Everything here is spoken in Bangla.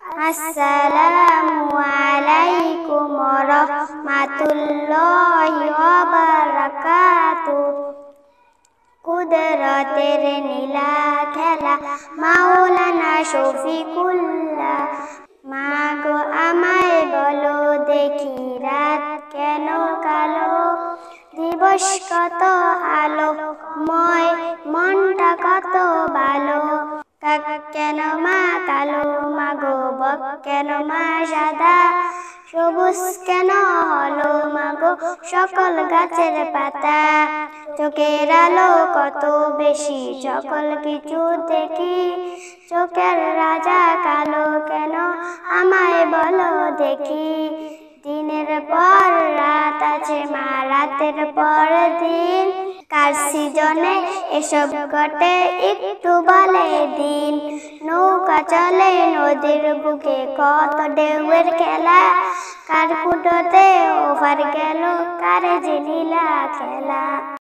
আসসালামু আলাইকুম ওয়া রাহমাতুল্লাহি ওয়া বারাকাতুহু। কুদরতের নীলা খেলা মাওলানা শফিকুল্লাহ। মাগো আমায় বলো দেখি রাত কেন কালো, দিবস কত আলোময়, মনটা কত ভালো। কাক কেন মা কালো, মাগো বক কেন মা সাদা, সবুজ কেন হলো মাগো সকল গাছের পাতা। চোখের আলো কত বেশি সকল কিছু দেখি, চোখের রাজা কালো কেন আমায় বলো দেখি। দিনের পর রাত আছে মা, রাতের পর দিন, কার সৃজনে এসব ঘটে একটু বলে দিন। নৌকা চলে নদীর বুকে কত ঢেউয়ের খেলা, কার কুটোতে ওপার গেল কার যে নীলা খেলা।